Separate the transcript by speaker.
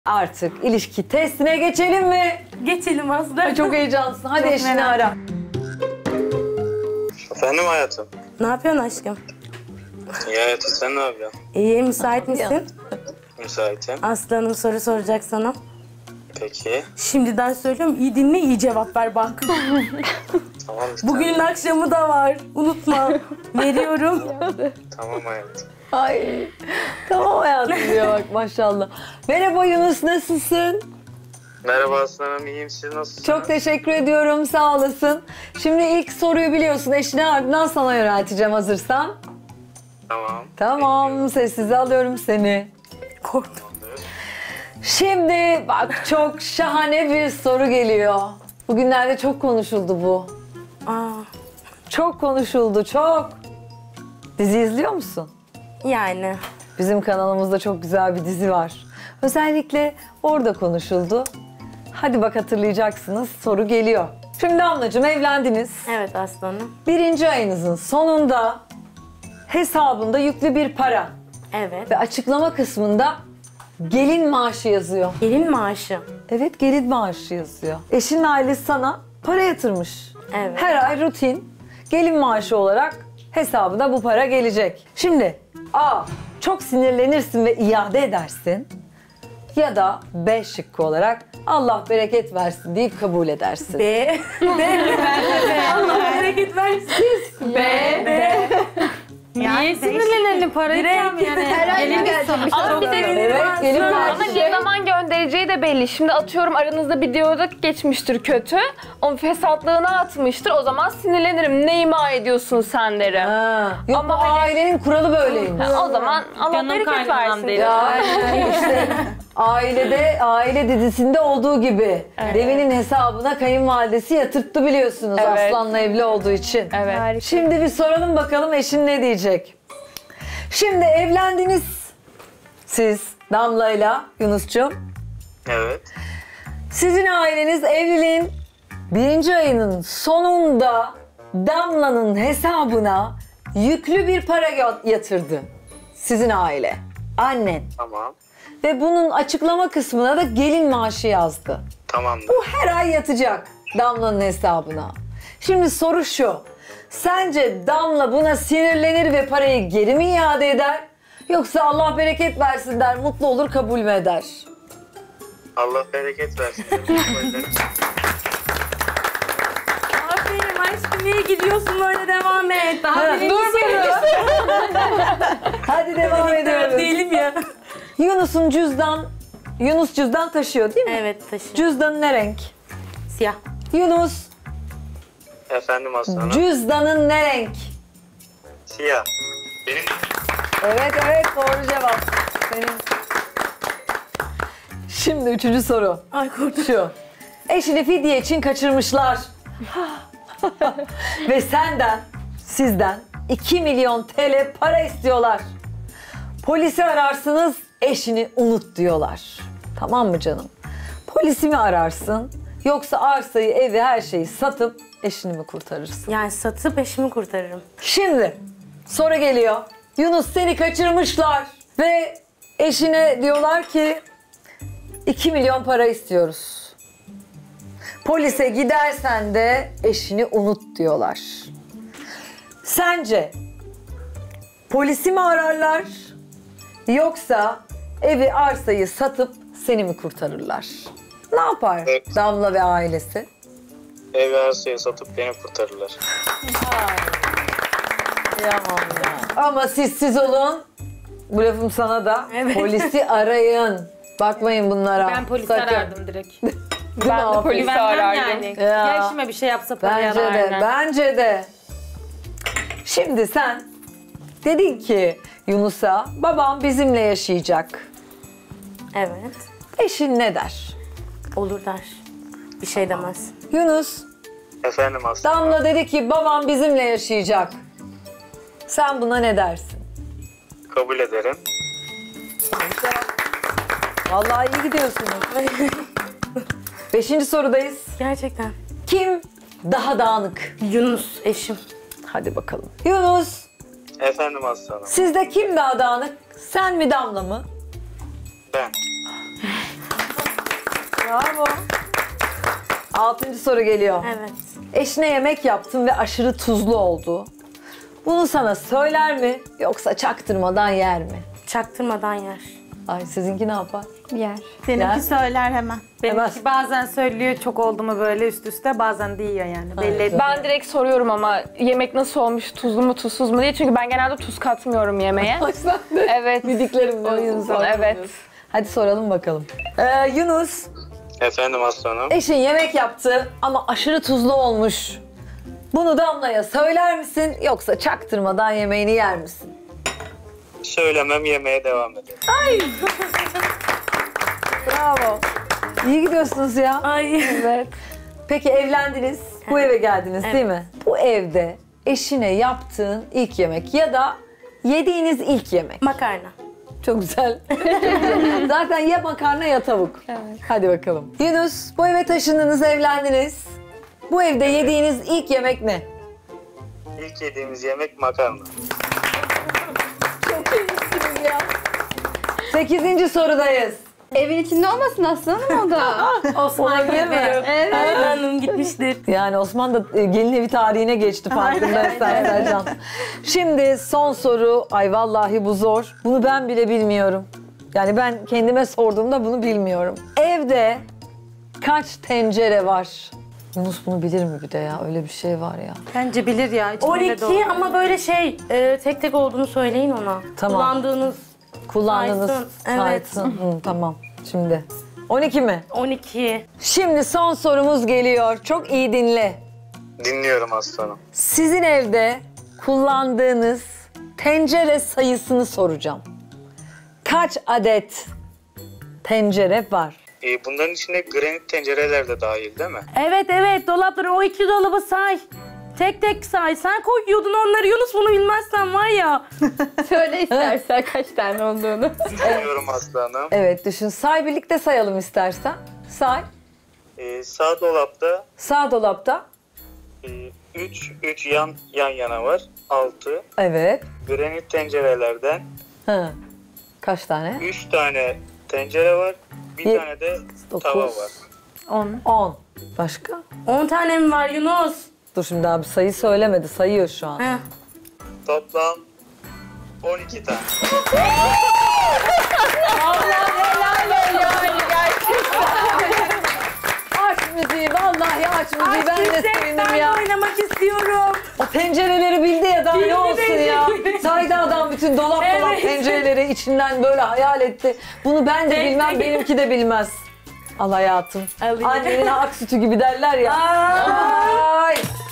Speaker 1: Artık ilişki testine geçelim mi?
Speaker 2: Geçelim Aslı.
Speaker 1: Çok heyecanlısın. Hadi
Speaker 2: Çok
Speaker 1: eşini
Speaker 2: merak.
Speaker 1: ara.
Speaker 3: Efendim hayatım.
Speaker 2: Ne yapıyorsun aşkım?
Speaker 3: İyi hayatım, sen ne yapıyorsun?
Speaker 2: İyi, müsait misin?
Speaker 3: Müsaitim.
Speaker 2: Aslı Hanım soru soracak sana.
Speaker 3: Peki.
Speaker 2: Şimdiden söylüyorum, iyi dinle, iyi cevap ver bak.
Speaker 3: Tamam.
Speaker 2: Bugünün akşamı da var, unutma. Veriyorum.
Speaker 3: Tamam hayatım.
Speaker 1: Ay tamam hayatım diyor bak maşallah. Merhaba Yunus, nasılsın?
Speaker 3: Merhaba Aslı Hanım, iyiyim. Siz nasılsınız?
Speaker 1: Çok teşekkür ediyorum, sağ olasın. Şimdi ilk soruyu biliyorsun, eşine ardından sana yönelteceğim hazırsan.
Speaker 3: Tamam.
Speaker 1: Tamam, sessize alıyorum seni.
Speaker 2: Korktum.
Speaker 1: Şimdi bak çok şahane bir soru geliyor. Bugünlerde çok konuşuldu bu.
Speaker 2: Aa,
Speaker 1: Çok konuşuldu, çok. Dizi izliyor musun?
Speaker 2: yani.
Speaker 1: Bizim kanalımızda çok güzel bir dizi var. Özellikle orada konuşuldu. Hadi bak hatırlayacaksınız, soru geliyor. Şimdi Damlacığım evlendiniz.
Speaker 2: Evet Aslı Hanım.
Speaker 1: 1. ayınızın sonunda hesabında yüklü bir para
Speaker 2: Evet.
Speaker 1: ve açıklama kısmında gelin maaşı yazıyor.
Speaker 2: Gelin maaşı.
Speaker 1: Evet, gelin maaşı yazıyor. Eşinin ailesi sana para yatırmış.
Speaker 2: Evet.
Speaker 1: Her ay rutin gelin maaşı olarak hesabına bu para gelecek. Şimdi A. Çok sinirlenirsin ve iade edersin. Ya da B şıkkı olarak Allah bereket versin deyip kabul edersin.
Speaker 2: B. Allah bereket versin.
Speaker 1: B.
Speaker 4: Niye sinirlenelim parayı tam yani?
Speaker 1: Gelin gelecek bir şey
Speaker 4: Ama bir de
Speaker 1: Evet, gelin
Speaker 4: Ama
Speaker 1: maaşı.
Speaker 4: ne zaman göndereceği de belli. Şimdi atıyorum aranızda bir diyalog geçmiştir kötü. Onun fesatlığına atmıştır. O zaman sinirlenirim. Ne ima ediyorsun sen derim.
Speaker 1: Ha. Yok
Speaker 4: Ama
Speaker 1: bu
Speaker 4: hani-
Speaker 1: ailenin kuralı böyleymiş.
Speaker 4: O zaman Allah
Speaker 5: Canım
Speaker 4: bereket
Speaker 5: kaynanam
Speaker 4: versin
Speaker 5: derim.
Speaker 4: derim.
Speaker 1: Ya işte aile dizisinde olduğu gibi Devin'in hesabına kayınvalidesi yatırttı biliyorsunuz
Speaker 4: Evet.
Speaker 1: Aslan'la evli olduğu için.
Speaker 4: Evet.
Speaker 1: Şimdi bir soralım bakalım eşin ne diyecek? Şimdi evlendiniz siz Damla'yla Yunus'cum.
Speaker 3: Evet.
Speaker 1: Sizin aileniz evliliğin 1. ayının sonunda Damla'nın hesabına yüklü bir para yatırdı. Sizin aile, annen.
Speaker 3: Tamam.
Speaker 1: Ve bunun açıklama kısmına da gelin maaşı yazdı.
Speaker 3: Tamamdır.
Speaker 1: Bu her ay yatacak Damla'nın hesabına. Şimdi soru şu. Sence Damla buna sinirlenir ve parayı geri mi iade eder? Yoksa Allah bereket versin der, mutlu olur kabul mü eder?
Speaker 3: Allah bereket versin.
Speaker 2: Aferin aşkım, niye gidiyorsun, böyle devam et. Daha
Speaker 1: Ha,
Speaker 2: birinci soru.
Speaker 1: Hadi devam ediyoruz.
Speaker 2: Değilim ya.
Speaker 1: Yunus cüzdan taşıyor değil mi?
Speaker 2: Evet, taşı.
Speaker 1: Cüzdanın ne renk?
Speaker 2: Siyah.
Speaker 1: Yunus,
Speaker 3: Efendim Aslı Hanım.
Speaker 1: cüzdanın ne renk?
Speaker 3: Siyah. Benim
Speaker 1: Evet doğru cevap. Senin. Şimdi 3. soru.
Speaker 2: Ay korktum.
Speaker 1: Şu. Eşini fidye için kaçırmışlar. Ve sizden 2 milyon TL para istiyorlar. Polisi ararsınız, eşini unut diyorlar. Tamam mı canım? Polisi mi ararsın, yoksa arsayı, evi, her şeyi satıp eşini mi kurtarırsın?
Speaker 2: Yani satıp eşimi kurtarırım.
Speaker 1: Şimdi soru geliyor. Yunus, seni kaçırmışlar ve eşine diyorlar ki 2 milyon para istiyoruz. Polise gidersen de eşini unut diyorlar. Sence polisi mi ararlar, yoksa evi, arsayı satıp seni mi kurtarırlar? Ne yapar
Speaker 3: Evet.
Speaker 1: Damla ve ailesi?
Speaker 3: ev arsayı satıp beni kurtarırlar.
Speaker 1: Ama siz olun. Bu lafım sana da.
Speaker 2: Evet.
Speaker 1: Polisi arayın. Bakmayın bunlara.
Speaker 5: Ben polis
Speaker 1: Sakın.
Speaker 5: arardım direkt.
Speaker 1: Değil mi
Speaker 4: Ben de
Speaker 1: Afif?
Speaker 4: polisi
Speaker 5: Güvenmem
Speaker 4: arardım.
Speaker 5: yani.
Speaker 1: Ya.
Speaker 5: Ya eşime bir şey yapsa parayı
Speaker 1: Bence de,
Speaker 5: aynen.
Speaker 1: bence de. Şimdi sen dedin ki Yunus'a, babam bizimle yaşayacak.
Speaker 2: Evet.
Speaker 1: Eşin ne der?
Speaker 2: Olur der. Bir şey demez.
Speaker 1: Yunus,
Speaker 3: Efendim Aslı Hanım.
Speaker 1: Damla dedi ki babam bizimle yaşayacak. Sen buna ne dersin?
Speaker 3: Kabul ederim.
Speaker 1: Vallahi iyi gidiyorsunuz. 5. sorudayız.
Speaker 2: Gerçekten.
Speaker 1: Kim daha dağınık?
Speaker 2: Yunus eşim.
Speaker 1: Hadi bakalım. Yunus,
Speaker 3: Efendim Aslı Hanım.
Speaker 1: sizde kim daha dağınık? Sen mi Damla mı?
Speaker 3: Ben.
Speaker 1: 6. soru geliyor.
Speaker 2: Evet.
Speaker 1: Eşine yemek yaptın ve aşırı tuzlu oldu. Bunu sana söyler mi yoksa çaktırmadan yer mi?
Speaker 2: Çaktırmadan yer.
Speaker 1: Ay sizinki ne yapar?
Speaker 4: Yer.
Speaker 5: Seninki
Speaker 1: Ya.
Speaker 5: söyler hemen.
Speaker 1: Hemen.
Speaker 5: Benimki bazen söylüyor çok oldu mu böyle üst üste, bazen de yiyor yani. Belli
Speaker 1: Evet.
Speaker 5: etmiyor.
Speaker 4: Ben direkt soruyorum ama yemek nasıl olmuş, tuzlu mu tuzsuz mu diye. Çünkü ben genelde tuz katmıyorum yemeğe. Evet.
Speaker 1: Bildiklerim
Speaker 4: O yüzden evet.
Speaker 1: Hadi soralım bakalım. Yunus,
Speaker 3: Efendim aslanım.
Speaker 1: eşin yemek yaptı ama aşırı tuzlu olmuş. Bunu Damla'ya söyler misin yoksa çaktırmadan yemeğini yer misin?
Speaker 3: Söylemem, yemeye devam ederim.
Speaker 1: Bravo. İyi gidiyorsunuz ya.
Speaker 2: Ay.
Speaker 4: Evet.
Speaker 1: Peki evlendiniz, bu eve geldiniz değil mi? Bu evde eşine yaptığın ilk yemek ya da yediğiniz ilk yemek.
Speaker 2: Makarna.
Speaker 1: Çok güzel. Zaten ya makarna ya tavuk.
Speaker 4: Evet.
Speaker 1: Hadi bakalım. Yunus, bu eve taşındınız, evlendiniz. Bu evde yediğiniz ilk yemek ne?
Speaker 3: İlk yediğimiz yemek makarna.
Speaker 1: Çok iyisiniz ya. 8. sorudayız.
Speaker 6: Evin içinde olmasın aslanım o da.
Speaker 2: Osman
Speaker 1: Olabilir mi?
Speaker 2: gibi.
Speaker 6: Evet.
Speaker 2: Hanım gitmiştir.
Speaker 1: Yani Osman da gelin evi tarihine geçti farkındaysan Sercan. Şimdi son soru. Ay vallahi bu zor. Bunu ben bile bilmiyorum. Yani ben kendime sorduğumda bunu bilmiyorum. Evde kaç tencere var? Yunus bunu bilir mi bir de ya? Öyle bir şey var ya.
Speaker 5: Bence bilir ya. içinde
Speaker 2: 12
Speaker 5: de olur.
Speaker 2: ama böyle tek tek olduğunu söyleyin ona.
Speaker 1: Tamam.
Speaker 2: Kullandığınız
Speaker 1: Kullandığınız
Speaker 2: Saysın, evet.
Speaker 1: saysın. Hı, tamam. Şimdi 12 mi?
Speaker 2: 12.
Speaker 1: Şimdi son sorumuz geliyor. Çok iyi dinle.
Speaker 3: Dinliyorum aslanım.
Speaker 1: Sizin evde kullandığınız tencere sayısını soracağım. Kaç adet tencere var?
Speaker 3: Bunların içine granit tencereler de dahil değil mi?
Speaker 2: Evet dolapları o 2 dolabı say. Tek tek say. Sen koyuyordun onları Yunus, bunu bilmezsen var ya.
Speaker 6: Söyle istersen kaç tane olduğunu.
Speaker 3: Dinliyorum aslanım.
Speaker 1: Evet düşün. Say, birlikte sayalım istersen. Say.
Speaker 3: Sağ dolapta
Speaker 1: Sağ dolapta.
Speaker 3: 3 yan yana var. 6.
Speaker 1: Evet.
Speaker 3: Granit tencerelerden
Speaker 1: Hı. Kaç tane?
Speaker 3: 3 tane tencere var. Bir
Speaker 1: Ye-
Speaker 3: tane de
Speaker 1: 9.
Speaker 3: tava var.
Speaker 1: 10. Başka?
Speaker 2: 10 tane mi var Yunus?
Speaker 1: Dur şimdi daha bir sayı söylemedi. Sayıyor şu an.
Speaker 2: Heh.
Speaker 3: Toplam 12 tane.
Speaker 1: Aç müziği. Vallahi aç müziği. Ben de sevindim ya.
Speaker 2: oynamak istiyorum.
Speaker 1: O tencereleri bildi ya, daha ne olsun ya. Saydı adam bütün dolap
Speaker 2: Evet.
Speaker 1: tencereleri içinden böyle hayal etti. Bunu ben de
Speaker 2: Tek
Speaker 1: bilmem,
Speaker 2: tek.
Speaker 1: benimki de bilmez. Al hayatım.
Speaker 2: Alayım.
Speaker 1: Annenin ak sütü gibi derler ya. Ay.